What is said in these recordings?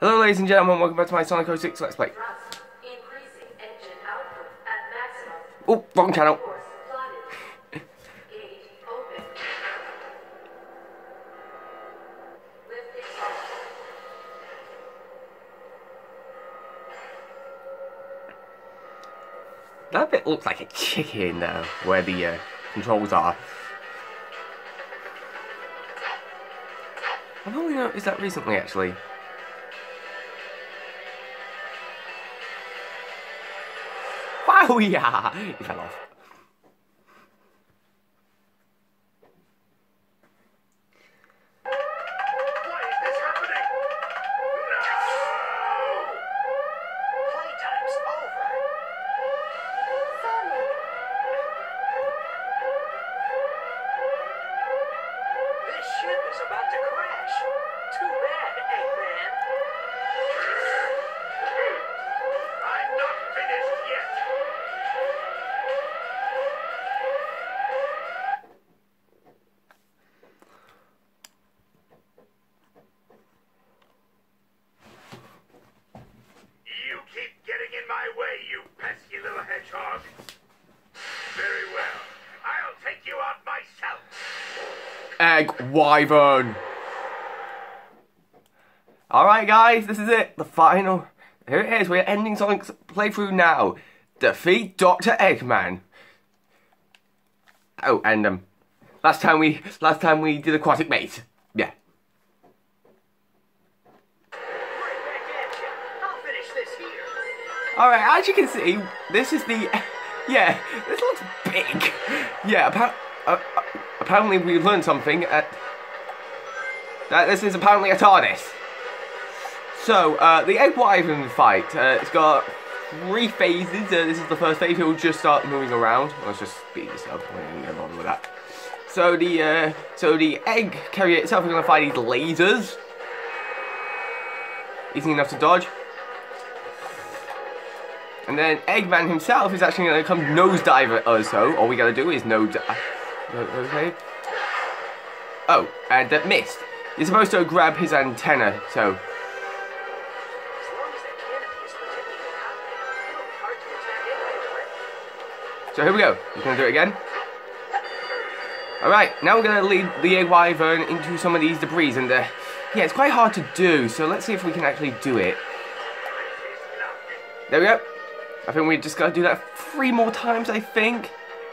Hello ladies and gentlemen, welcome back to my Sonic 06 Let's Play. Oh, wrong channel. That bit looks like a chicken now, where the controls are. I've only noticed that recently, actually. Wow, yeah! He fell off. Why is this happening? No! Playtime's over. Sonic! This ship is about to crash. Too bad, Eggman. I'm not finished yet. You keep getting in my way, you pesky little hedgehog. Very well. I'll take you out myself. Egg Wyvern! Alright guys, this is it, the final. Here it is, we're ending Sonic's playthrough now. Defeat Dr. Eggman. Oh, and last time we did Aquatic Mate. Yeah. Right back at you. I'll finish this here. Alright, as you can see, this is the... Yeah, this looks big. Yeah, apparently we learned something. That this is apparently a TARDIS. So, the Egg Wyvern fight, it's got 3 phases. This is the first phase. He'll just start moving around. Let's just speed this up. I don't get bothered with that. So the egg carrier itself is going to fight these lasers. Easy enough to dodge. And then Eggman himself is actually going to come nosedive at us. So all we got to do is nosedive. Okay. Oh, and that missed. You're supposed to grab his antenna. So. So here we go. We're going to do it again. Alright, now we're going to lead the Egg Wyvern into some of these debris. And yeah, it's quite hard to do. So let's see if we can actually do it. There we go. I think we just got to do that 3 more times, I think.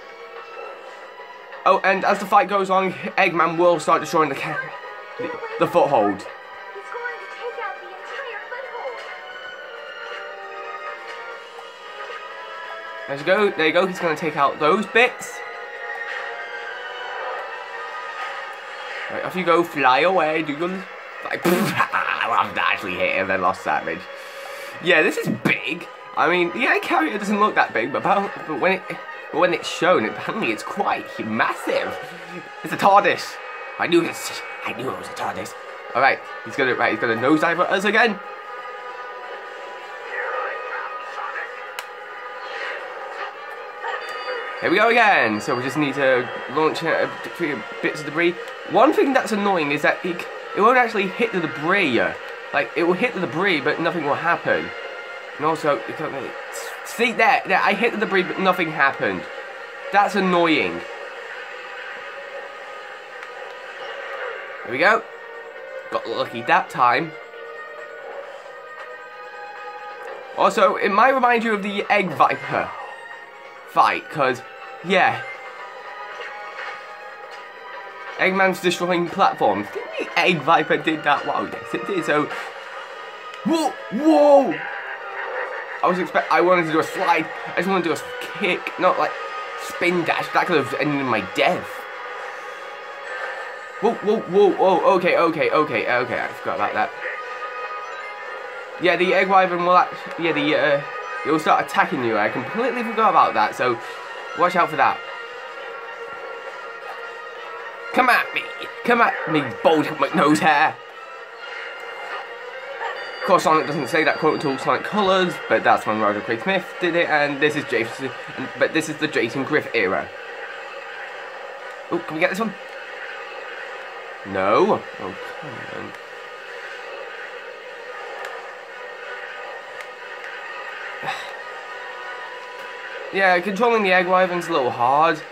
Oh, and as the fight goes on, Eggman will start destroying the foothold. He's going to take out the entire foothold. There you go. There you go. He's going to take out those bits. Right, off you go. Fly away. Do your like. I've actually hit him and lost damage. Yeah, this is big. I mean, the egg carrier doesn't look that big, but when it's shown, apparently it's quite massive. It's a TARDIS. I knew it was a TARDIS. All right, he's gonna nosedive at us again. Here we go again. So we just need to launch a few bits of debris. One thing that's annoying is that it won't actually hit the debris. Like, it will hit the debris, but nothing will happen. And also, see there, I hit the debris, but nothing happened. That's annoying. There we go. Got lucky that time. Also, it might remind you of the Egg Viper fight, because, yeah. Eggman's destroying platforms. Didn't the Egg Viper did that? Wow, yes it did, so... Whoa! Whoa! I wanted to do a slide. I just wanted to do a kick, not like spin dash. That could have ended in my death. Whoa, whoa, whoa, whoa. Okay. I forgot about that. Yeah, the Egg Wyvern will actually, it will start attacking you. I completely forgot about that, so watch out for that. Come at me, bold nose hair. Of course, Sonic doesn't say that quote until Sonic Colors, but that's when Roger Craig Smith did it, and this is Jason. But this is the Jason Griff era. Oh, can we get this one? No. Oh, come on. Yeah, controlling the egg wyvern's a little hard. No!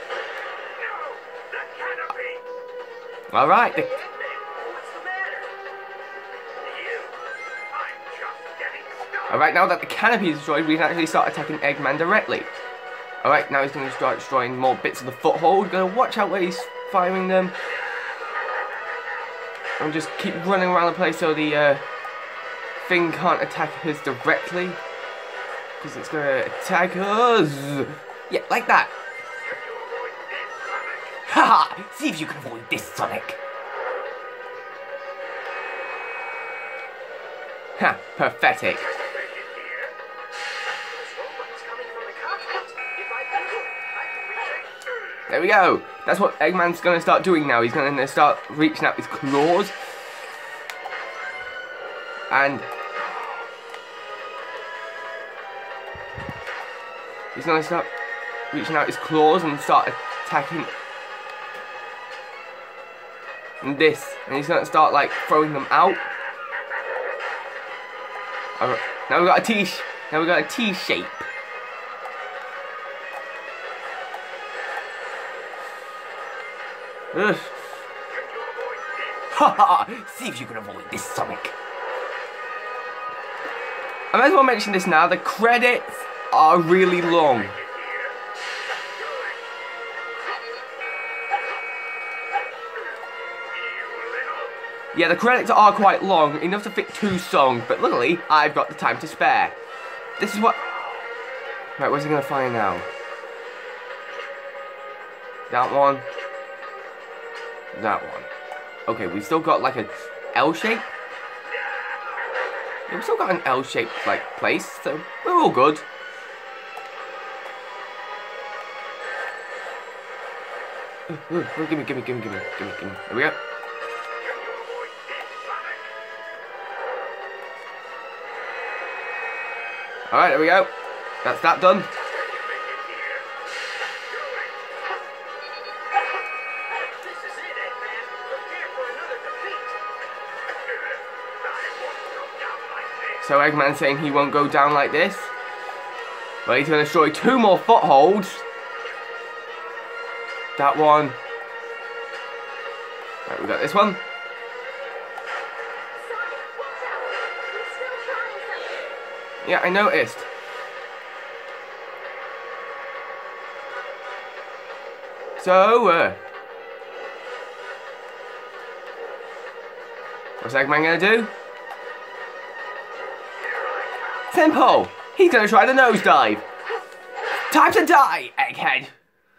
The canopy! Alright, Hey, Eggman, what's the matter? You! I'm just getting started! alright, now that the canopy is destroyed, we can actually start attacking Eggman directly. Alright, now he's going to start destroying more bits of the foothold. Gotta watch out where he's firing them. And just keep running around the place so the thing can't attack us directly. Because it's going to attack us. Yeah, like that. Haha! See if you can avoid this, Sonic. Ha! Pathetic. There we go. That's what Eggman's going to start doing now. He's going to start reaching out his claws. And he's going to start reaching out his claws and start attacking this. And he's going to start like throwing them out. Alright, now we've got a T. Now we've got a T shape. Haha! See if you can avoid this, Sonic. I might as well mention this now. The credits are really long. Yeah, the credits are quite long, enough to fit 2 songs, but luckily, I've got the time to spare. This is what... Right, where's he gonna find now? That one. That one. Okay, we've still got like a L shape. Yeah, we've still got an L shaped like place, so we're all good. Gimme. There we go. Alright, there we go. That's that done. So Eggman's saying he won't go down like this. Well, he's going to destroy 2 more footholds. That one. Right, we got this one. Yeah, I noticed. So, what's Eggman gonna do? Simple! He's gonna try the nosedive! Time to die, Egghead!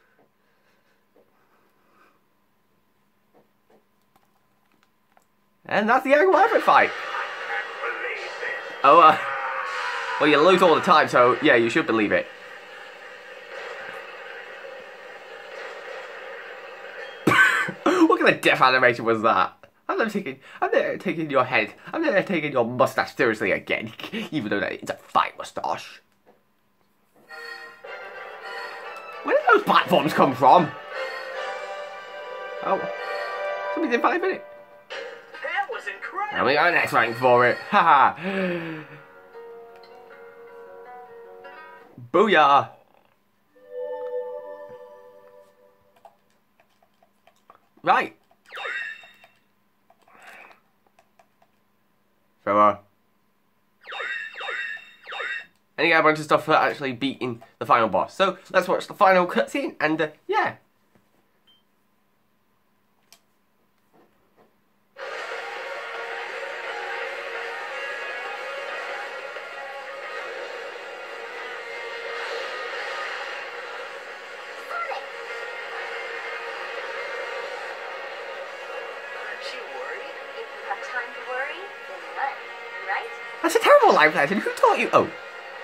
And that's the Egg Wyvern fight! Oh, well, you lose all the time, so yeah, you should believe it. What kind of death animation was that? I'm never taking your head. I'm never taking your mustache seriously again, even though it's a fine mustache. Where did those platforms come from? Oh, somebody did 5 minutes. That was incredible. And we got an X rank for it. Haha. Booyah. Right. And you get a bunch of stuff for actually beating the final boss. So let's watch the final cutscene and yeah. That's a terrible life lesson. Who taught you? Oh.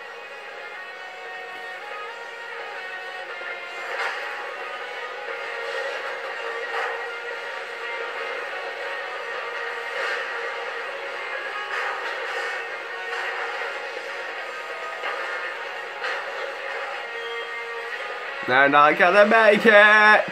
They're not gonna make it!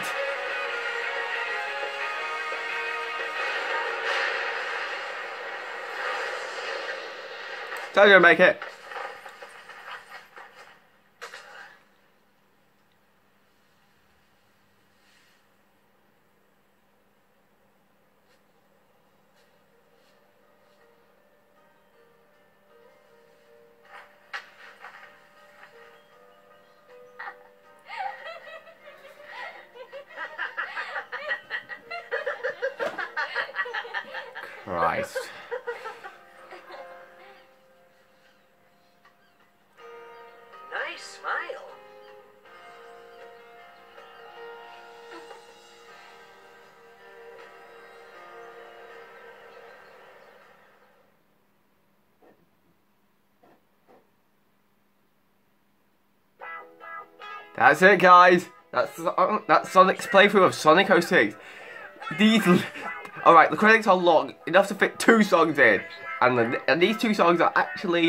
They're gonna make it. Christ. Nice smile. That's it, guys. That's Sonic's playthrough of Sonic 06. Alright, the credits are long, enough to fit 2 songs in. And these 2 songs are actually,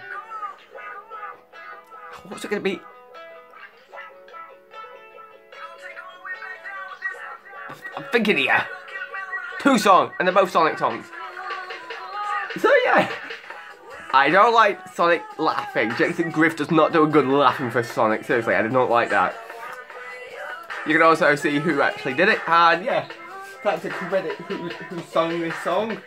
what's it gonna be? I'm thinking here. 2 songs, and they're both Sonic songs. So yeah. I don't like Sonic laughing. Jason Griff does not do a good laughing for Sonic. Seriously, I did not like that. You can also see who actually did it, and yeah, that's a credit who sung this song.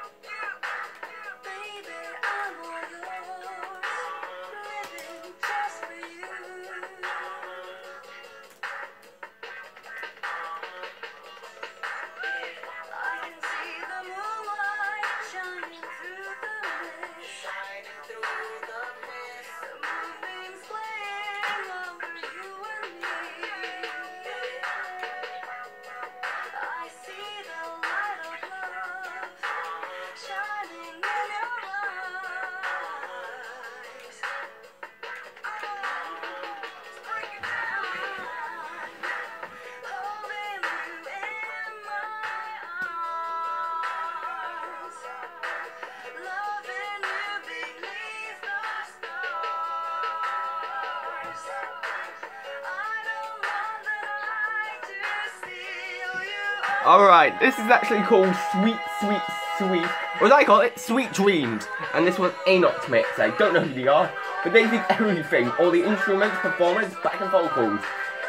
Alright, this is actually called Sweet, what did I call it? Sweet Dreams. And this was Enoch's mix. I don't know who they are, but they did everything. All the instruments, performance, back and vocals.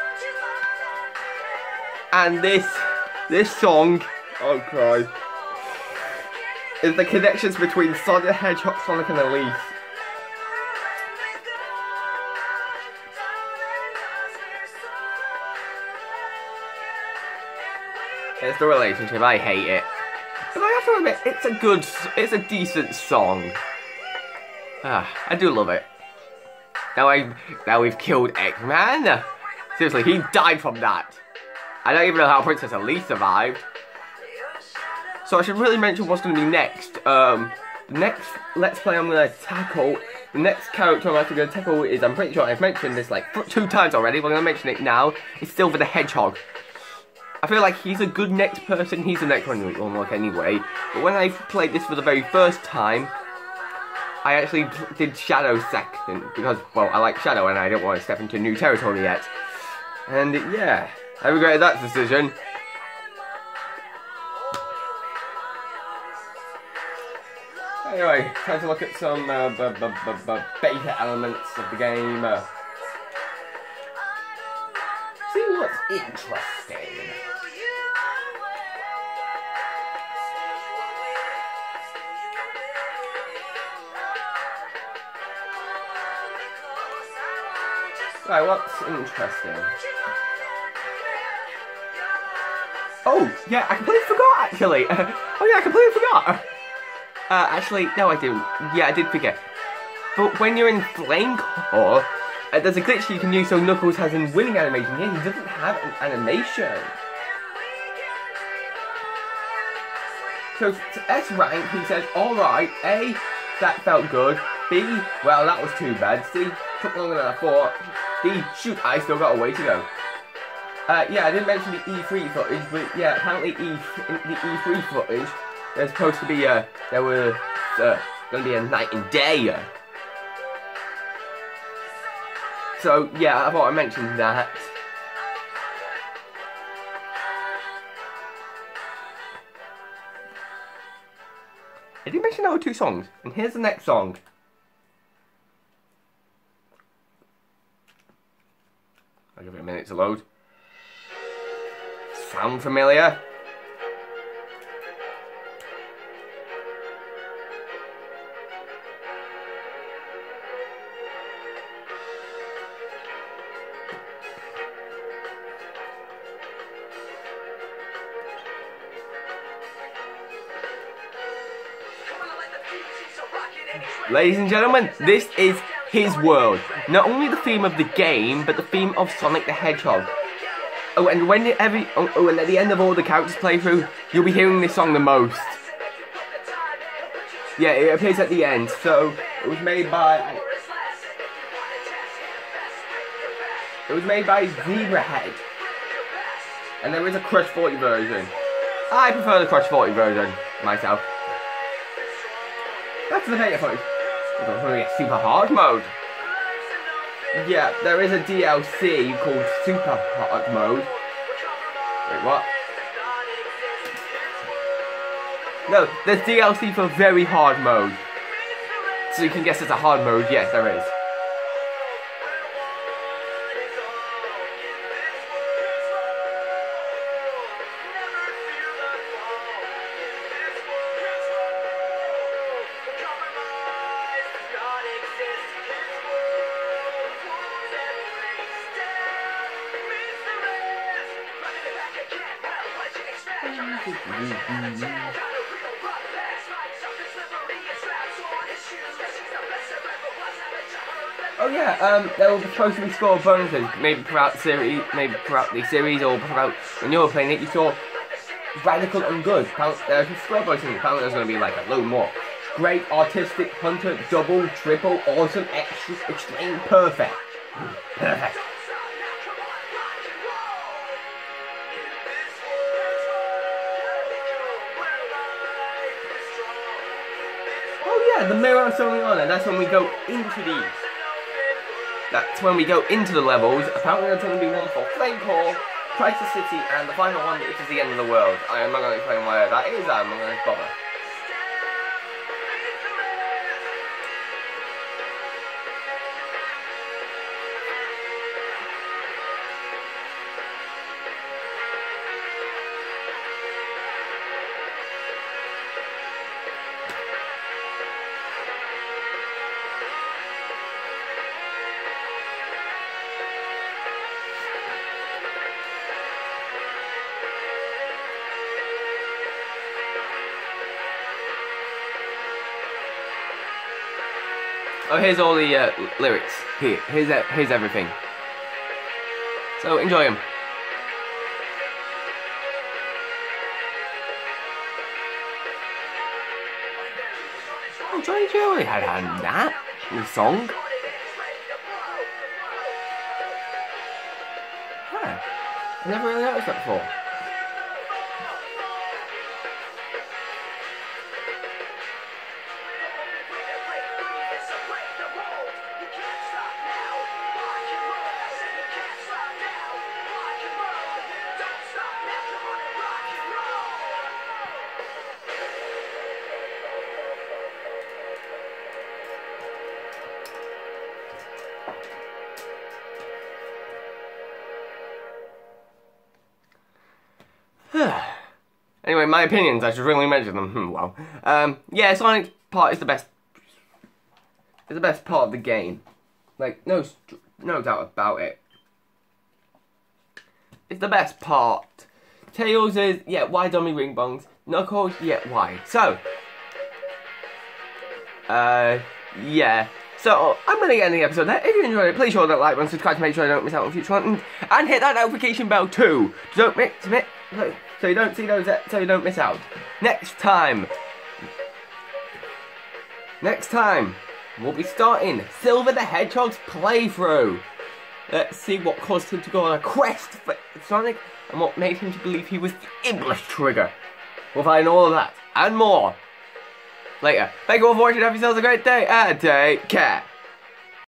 And this song, oh Christ, is the connections between Sonic the Hedgehog, Sonic and Elise. It's the relationship, I hate it. But I have to admit, it's a decent song. I do love it. Now we've killed Eggman. Seriously, he died from that. I don't even know how Princess Elise survived. So I should really mention what's going to be next. The next Let's Play I'm going to tackle, the next character I'm actually going to tackle is, I'm pretty sure I've mentioned this like 2 times already, but I'm going to mention it now. It's Silver the Hedgehog. I feel like he's a good next person, he's the next one to unlock anyway. But when I played this for the very first time, I actually did Shadow second, because, well, I like Shadow and I don't want to step into new territory yet. And yeah, I regretted that decision. Anyway, time to look at some beta elements of the game. See what's interesting. Right, what's interesting? Oh, yeah, I completely forgot, actually. Oh, yeah, I completely forgot. Actually, no, I didn't. Yeah, I did forget. But when you're in Flame Core, there's a glitch you can use so Knuckles has a winning animation. Here, he doesn't have an animation. So, to S rank, he says, alright, A, that felt good. B, well, that was too bad. C, took longer than I thought. D, shoot, I still got a way to go. Yeah, I didn't mention the E3 footage, but yeah, apparently in the E3 footage, there's supposed to be, there was going to be a night and day. So, yeah, I thought I mentioned that. I did mention there were 2 songs, and here's the next song. I'll give it a minute to load. Sound familiar? Ladies and gentlemen, this is his world. Not only the theme of the game, but the theme of Sonic the Hedgehog. Oh, and and at the end of all the characters playthrough, you'll be hearing this song the most. Yeah, it appears at the end. So it was made by Zebrahead, and there is a Crush 40 version. I prefer the Crush 40 version myself. That's the thing, I thought. It's going to be a super hard mode. Yeah, there is a DLC called Super Hard Mode. Wait, what? No, there's DLC for Very Hard Mode. So you can guess it's a hard mode. Yes, there is. Oh yeah, there will supposed to be score bonuses, maybe throughout the series, or throughout when you were playing it. You saw radical and good. There's a score bonuses. Apparently, there's going to be like a load more. Great, artistic, hunter, double, triple, awesome, extra, extreme, perfect, perfect. Oh yeah, the mirror of Soleanna. That's when we go into these. That's when we go into the levels. Apparently there's going to be one for Flame Core, Crisis City, and the final one, which is the end of the world. I am not going to explain why that is. I'm not going to bother. Oh, here's all the lyrics. Here's everything. So enjoy them. Oh, Johnny Joey had that in the song. Huh. I never really noticed that before. Anyway, my opinions, I should really mention them. Well, yeah, Sonic's part is the best. It's the best part of the game. Like, no doubt about it. It's the best part. Tails is, yeah, why dummy ring bongs? Knuckles, yeah, why? So, yeah. So, I'm going to get in the episode there. If you enjoyed it, please show that like button, subscribe to make sure you don't miss out on future content, and hit that notification bell too. So you don't see those, so you don't miss out. Next time, we'll be starting Silver the Hedgehog's playthrough. Let's see what caused him to go on a quest for Sonic, and what made him to believe he was the English Trigger. We'll find all of that, and more, later. Thank you all for watching, have yourselves a great day, and take care.